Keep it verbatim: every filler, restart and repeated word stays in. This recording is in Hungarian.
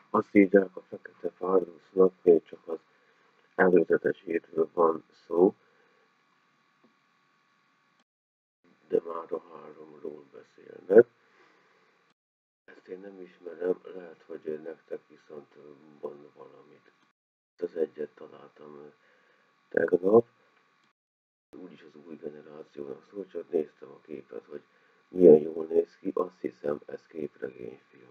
Azt írják a Fekete Párducnak, még csak az előzeteséről van szó, de már a háromról beszélnek. Ezt én nem ismerem, lehet, hogy nektek viszont van valamit. Az egyet találtam tegnap, úgyis az új generációnak szól, csak néztem a képet, hogy milyen jól néz ki, azt hiszem ez képregényfilm.